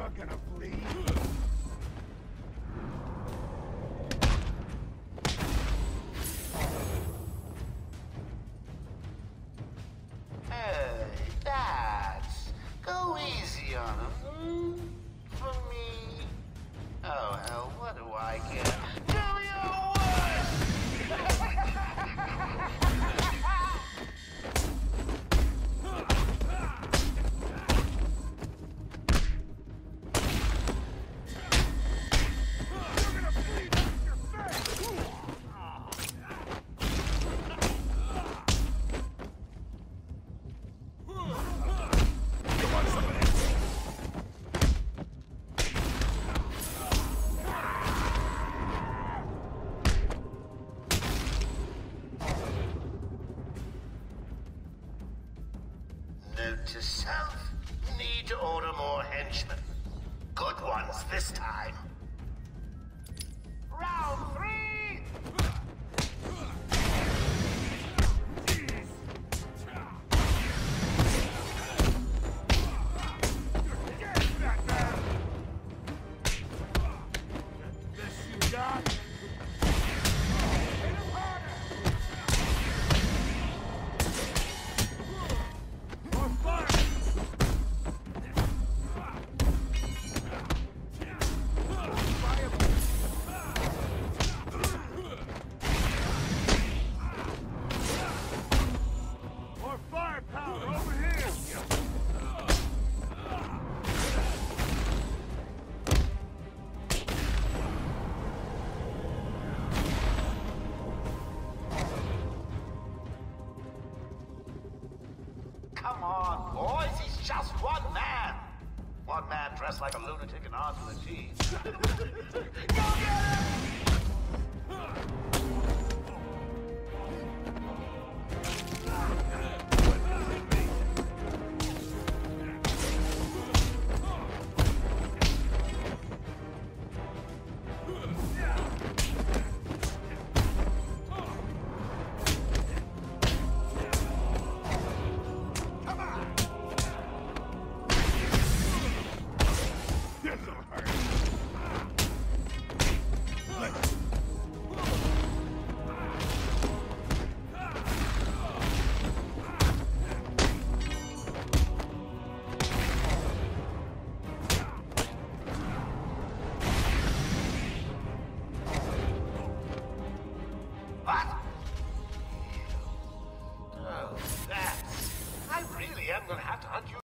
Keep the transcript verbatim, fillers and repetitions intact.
not gonna flee. Hey, that's... Go easy on him. Hmm? For me? Oh, hell, what do I get? Do your Note to self, need to order more henchmen. Good ones this time. Round three! This you got? Come on, boys, he's just one man. One man dressed like a lunatic and armed with a G. Go get What? Oh, that's... I really am gonna have to hunt you